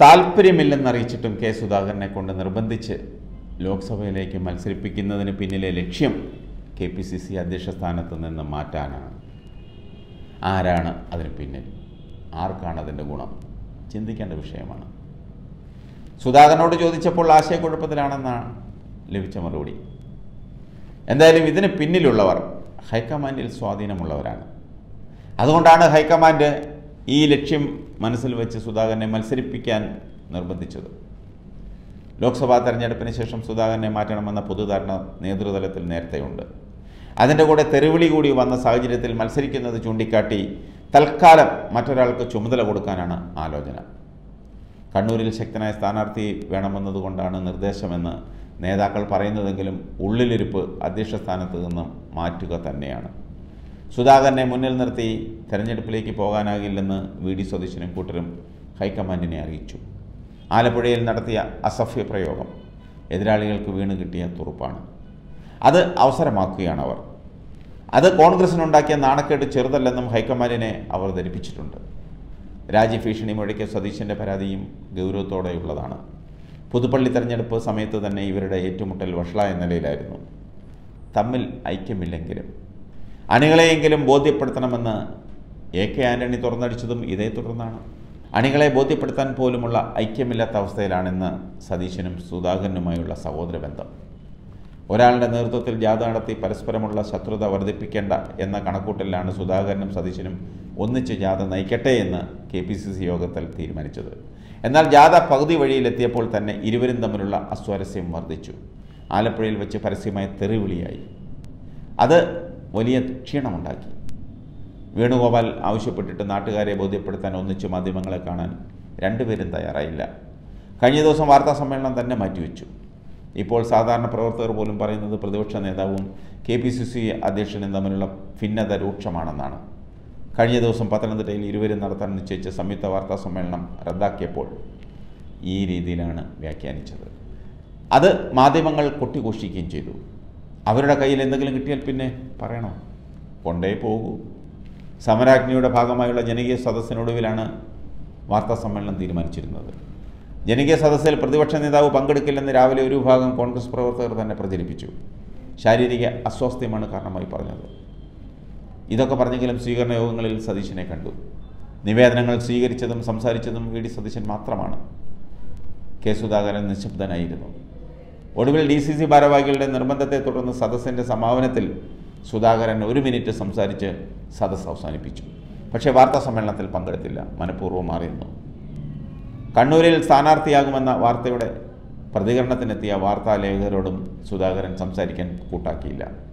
താല്പര്യമില്ലെന്നറിയിച്ചിട്ടും K സുധാകരനെ കൊണ്ട് നിർബന്ധിച്ച് ലോക്സഭയിലേക്ക് മത്സരിപ്പിക്കുന്നതിന് പിന്നിലെ ലക്ഷ്യം KPCC അധ്യക്ഷ സ്ഥാനത്ത് നിന്ന് മാറ്റാനാണ്. ആരാണ് അതിന് പിന്നിൽ? ആർക്കാണ് അതിൻ്റെ ഗുണം? ചിന്തിക്കേണ്ട വിഷയമാണ്. സുധാകരനോട് ചോദിച്ചപ്പോൾ ആശയക്കുഴപ്പത്തിലാണെന്നാണ് ലഭിച്ച മറുപടി. എന്തായാലും ഇതിന് പിന്നിലുള്ളവർ ഹൈക്കമാൻഡിൽ സ്വാധീനമുള്ളവരാണ്. അതുകൊണ്ടാണ് ഹൈക്കമാൻഡ് ഈ ലക്ഷ്യം മനസ്സിൽ വെച്ച് സുധാകരനെ മത്സരിപ്പിക്കാൻ നിർബന്ധിച്ചത്. ലോക്സഭാ തെരഞ്ഞെടുപ്പിന് ശേഷം സുധാകരനെ മാറ്റണമെന്ന പൊതുധാരണ നേതൃതലത്തിൽ നേരത്തെയുണ്ട്. അതിൻ്റെ കൂടെ തെരുവിളി കൂടി വന്ന സാഹചര്യത്തിൽ മത്സരിക്കുന്നത് ചൂണ്ടിക്കാട്ടി തൽക്കാലം മറ്റൊരാൾക്ക് ചുമതല കൊടുക്കാനാണ് ആലോചന. കണ്ണൂരിൽ ശക്തനായ സ്ഥാനാർത്ഥി വേണമെന്നതുകൊണ്ടാണ് നിർദ്ദേശമെന്ന് നേതാക്കൾ പറയുന്നതെങ്കിലും ഉള്ളിലിരിപ്പ് അധ്യക്ഷ സ്ഥാനത്ത് നിന്നും മാറ്റുക തന്നെയാണ്. സുധാകരനെ മുന്നിൽ നിർത്തി തെരഞ്ഞെടുപ്പിലേക്ക് പോകാനാകില്ലെന്ന് VD സതീശനും കൂട്ടരും ഹൈക്കമാൻഡിനെ അറിയിച്ചു. ആലപ്പുഴയിൽ നടത്തിയ അസഭ്യ പ്രയോഗം എതിരാളികൾക്ക് വീണ് കിട്ടിയ തുറുപ്പാണ്. അത് അവസരമാക്കുകയാണ് അവർ. അത് കോൺഗ്രസിനുണ്ടാക്കിയ നാണക്കേട് ചെറുതല്ലെന്നും ഹൈക്കമാൻഡിനെ അവർ ധരിപ്പിച്ചിട്ടുണ്ട്. രാജ്യഭീഷണി മുഴക്കിയ സതീശൻ്റെ പരാതിയും ഗൗരവത്തോടെയുള്ളതാണ്. പുതുപ്പള്ളി തെരഞ്ഞെടുപ്പ് സമയത്ത് തന്നെ ഇവരുടെ ഏറ്റുമുട്ടൽ വഷളായ നിലയിലായിരുന്നു. തമ്മിൽ ഐക്യമില്ലെങ്കിലും അണികളെയെങ്കിലും ബോധ്യപ്പെടുത്തണമെന്ന് AK ആൻ്റണി തുറന്നടിച്ചതും ഇതേ തുടർന്നാണ്. അണികളെ ബോധ്യപ്പെടുത്താൻ പോലുമുള്ള ഐക്യമില്ലാത്ത അവസ്ഥയിലാണെന്ന് സതീശനും സുധാകരനുമായുള്ള സഹോദര ബന്ധം. ഒരാളുടെ നേതൃത്വത്തിൽ ജാഥ നടത്തി പരസ്പരമുള്ള ശത്രുത വർദ്ധിപ്പിക്കേണ്ട എന്ന കണക്കൂട്ടലിലാണ് സുധാകരനും സതീശനും ഒന്നിച്ച് ജാഥ നയിക്കട്ടെ എന്ന് KPCC യോഗത്തിൽ തീരുമാനിച്ചത്. എന്നാൽ ജാഥ പകുതി വഴിയിലെത്തിയപ്പോൾ തന്നെ ഇരുവരും തമ്മിലുള്ള അസ്വാരസ്യം വർദ്ധിച്ചു. ആലപ്പുഴയിൽ വെച്ച് പരസ്യമായ തെറിവിളിയായി. അത് വലിയ ക്ഷീണമുണ്ടാക്കി. വേണുഗോപാൽ ആവശ്യപ്പെട്ടിട്ട് നാട്ടുകാരെ ബോധ്യപ്പെടുത്താൻ ഒന്നിച്ച് മാധ്യമങ്ങളെ കാണാൻ രണ്ടുപേരും തയ്യാറായില്ല. കഴിഞ്ഞ ദിവസം വാർത്താ സമ്മേളനം തന്നെ മാറ്റിവെച്ചു. ഇപ്പോൾ സാധാരണ പ്രവർത്തകർ പോലും പറയുന്നത് പ്രതിപക്ഷ നേതാവും KPCC അധ്യക്ഷനും തമ്മിലുള്ള ഭിന്നത രൂക്ഷമാണെന്നാണ്. കഴിഞ്ഞ ദിവസം പത്തനംതിട്ടയിൽ ഇരുവരും നടത്താൻ നിശ്ചയിച്ച സംയുക്ത വാർത്താ സമ്മേളനം റദ്ദാക്കിയപ്പോൾ ഈ രീതിയിലാണ് വ്യാഖ്യാനിച്ചത്. അത് മാധ്യമങ്ങൾ കൊട്ടിഘോഷിക്കുകയും ചെയ്തു. അവരുടെ കയ്യിൽ എന്തെങ്കിലും കിട്ടിയാൽ പിന്നെ പറയണോ? കൊണ്ടേ പോകൂ. സമരാജ്ഞിയുടെ ഭാഗമായുള്ള ജനകീയ സദസ്സിനൊടുവിലാണ് വാർത്താ സമ്മേളനം തീരുമാനിച്ചിരുന്നത്. ജനകീയ സദസ്സിൽ പ്രതിപക്ഷ നേതാവ് പങ്കെടുക്കില്ലെന്ന് രാവിലെ ഒരു വിഭാഗം കോൺഗ്രസ് പ്രവർത്തകർ തന്നെ പ്രചരിപ്പിച്ചു. ശാരീരിക അസ്വാസ്ഥ്യമാണ് കാരണമായി പറഞ്ഞത്. ഇതൊക്കെ പറഞ്ഞെങ്കിലും സ്വീകരണ യോഗങ്ങളിൽ സതീശനെ കണ്ടു. നിവേദനങ്ങൾ സ്വീകരിച്ചതും സംസാരിച്ചതും VD സതീശൻ മാത്രമാണ്. കെ സുധാകരൻ നിശബ്ദനായിരുന്നു. ഒടുവിൽ DCC ഭാരവാഹികളുടെ നിർബന്ധത്തെ തുടർന്ന് സദസ്സിൻ്റെ സമാപനത്തിൽ സുധാകരൻ 1 മിനിറ്റ് സംസാരിച്ച് സദസ്സ് അവസാനിപ്പിച്ചു. പക്ഷേ വാർത്താ സമ്മേളനത്തിൽ പങ്കെടുത്തില്ല. മനഃപൂർവ്വം മാറിയിരുന്നു. കണ്ണൂരിൽ സ്ഥാനാർത്ഥിയാകുമെന്ന വാർത്തയുടെ പ്രതികരണത്തിനെത്തിയ വാർത്താലേഖകരോടും സുധാകരൻ സംസാരിക്കാൻ കൂട്ടാക്കിയില്ല.